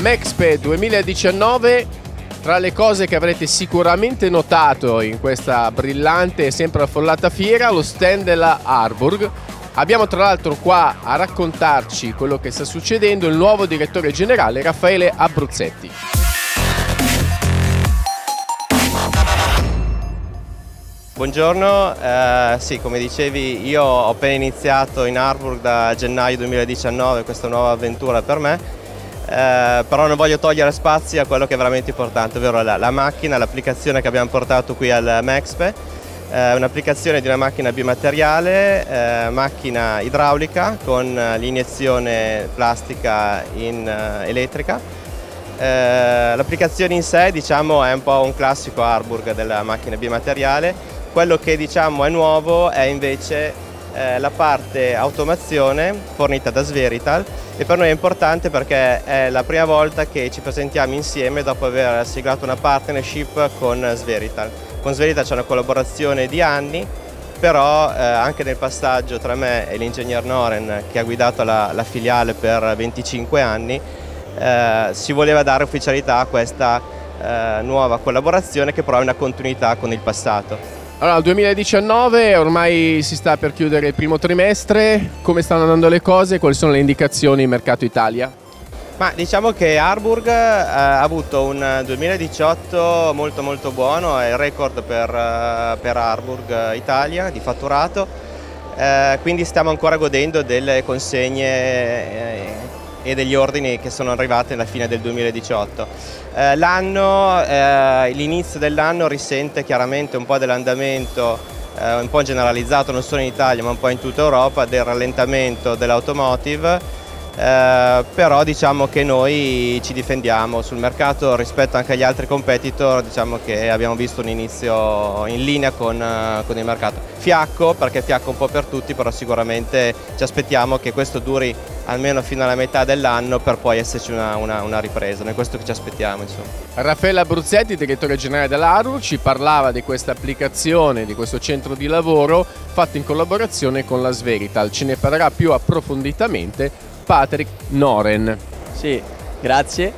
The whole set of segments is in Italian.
Mexpe 2019, tra le cose che avrete sicuramente notato in questa brillante e sempre affollata fiera, lo stand della Harburg. Abbiamo tra l'altro qua a raccontarci quello che sta succedendo il nuovo direttore generale Raffaele Abruzzetti. Buongiorno, sì, come dicevi io ho appena iniziato in Harburg da gennaio 2019 questa nuova avventura per me, però non voglio togliere spazi a quello che è veramente importante, ovvero la macchina, l'applicazione che abbiamo portato qui al Mexpe, un'applicazione di una macchina bimateriale, macchina idraulica con l'iniezione plastica in elettrica. L'applicazione in sé, diciamo, è un po' un classico Harburg della macchina bimateriale. Quello che diciamo è nuovo è invece la parte automazione fornita da Sverital, e per noi è importante perché è la prima volta che ci presentiamo insieme dopo aver siglato una partnership con Sverital. Con Sverital c'è una collaborazione di anni, però anche nel passaggio tra me e l'ingegner Noren, che ha guidato la filiale per 25 anni, si voleva dare ufficialità a questa nuova collaborazione, che però è una continuità con il passato. Allora, il 2019 ormai si sta per chiudere il primo trimestre, come stanno andando le cose, quali sono le indicazioni in mercato Italia? Ma diciamo che Harburg ha avuto un 2018 molto buono, è il record per Harburg Italia di fatturato, quindi stiamo ancora godendo delle consegne e degli ordini che sono arrivati alla fine del 2018. L'inizio dell'anno risente chiaramente un po' dell'andamento un po' generalizzato non solo in Italia ma un po' in tutta Europa del rallentamento dell'automotive, però diciamo che noi ci difendiamo sul mercato rispetto anche agli altri competitor. Diciamo che abbiamo visto un inizio in linea con il mercato, fiacco perché fiacco un po' per tutti, però sicuramente ci aspettiamo che questo duri almeno fino alla metà dell'anno per poi esserci una ripresa, è questo che ci aspettiamo, insomma. Raffaele Abruzzetti, direttore generale della Harburg, ci parlava di questa applicazione, di questo centro di lavoro fatto in collaborazione con la Sverital. Ce ne parlerà più approfonditamente Patrick Noren. Sì, grazie.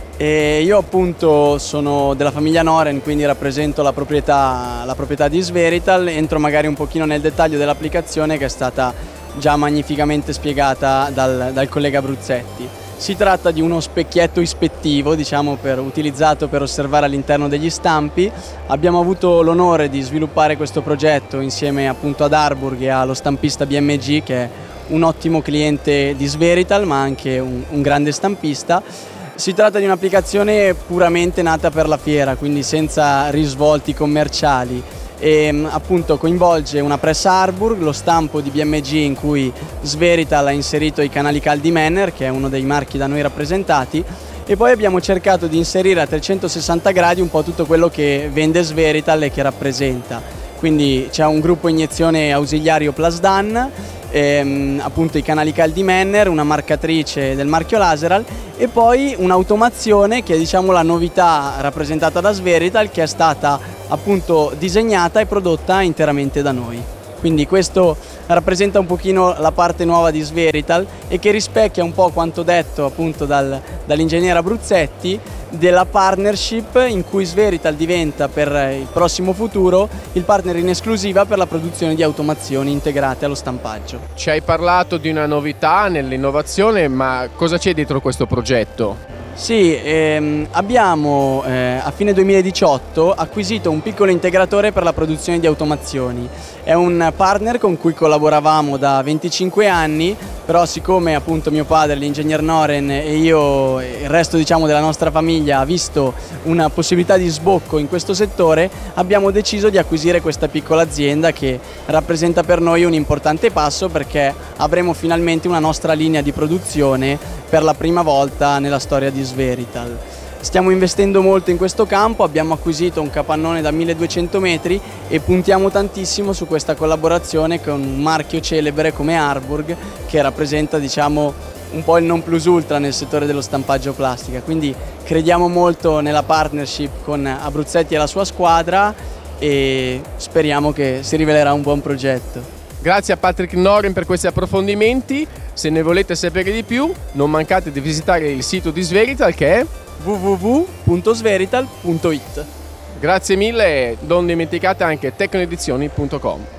Io appunto sono della famiglia Noren, quindi rappresento la proprietà di Sverital. Entro magari un pochino nel dettaglio dell'applicazione, che è stata già magnificamente spiegata dal collega Abruzzetti. Si tratta di uno specchietto ispettivo, diciamo, utilizzato per osservare all'interno degli stampi. Abbiamo avuto l'onore di sviluppare questo progetto insieme appunto ad Harburg e allo stampista BMG, che è un ottimo cliente di Sverital ma anche un grande stampista. Si tratta di un'applicazione puramente nata per la fiera, quindi senza risvolti commerciali, e appunto coinvolge una pressa Harburg, lo stampo di BMG in cui Sverital ha inserito i canali caldi Manner, che è uno dei marchi da noi rappresentati, e poi abbiamo cercato di inserire a 360 gradi un po' tutto quello che vende Sverital e che rappresenta. Quindi c'è un gruppo iniezione ausiliario Plasdan, appunto i canali caldi Manner, una marcatrice del marchio Laseral, e poi un'automazione che è, diciamo, la novità rappresentata da Sverital, che è stata appunto disegnata e prodotta interamente da noi. Quindi questo rappresenta un pochino la parte nuova di Sverital e che rispecchia un po' quanto detto appunto dall'ingegnere Abruzzetti, della partnership in cui Sverital diventa per il prossimo futuro il partner in esclusiva per la produzione di automazioni integrate allo stampaggio. Ci hai parlato di una novità nell'innovazione, ma cosa c'è dietro questo progetto? Sì, abbiamo a fine 2018 acquisito un piccolo integratore per la produzione di automazioni. È un partner con cui collaboravamo da 25 anni, però siccome appunto mio padre, l'ingegner Noren, e io e il resto, diciamo, della nostra famiglia ha visto una possibilità di sbocco in questo settore, abbiamo deciso di acquisire questa piccola azienda, che rappresenta per noi un importante passo perché avremo finalmente una nostra linea di produzione per la prima volta nella storia di Sverital. Stiamo investendo molto in questo campo, abbiamo acquisito un capannone da 1200 metri e puntiamo tantissimo su questa collaborazione con un marchio celebre come Harburg, che rappresenta, diciamo, un po' il non plus ultra nel settore dello stampaggio plastica. Quindi crediamo molto nella partnership con Abruzzetti e la sua squadra e speriamo che si rivelerà un buon progetto. Grazie a Patrick Noren per questi approfondimenti. Se ne volete sapere di più, non mancate di visitare il sito di Sverital, che è www.sverital.it. Grazie mille e non dimenticate anche tecnoedizioni.com.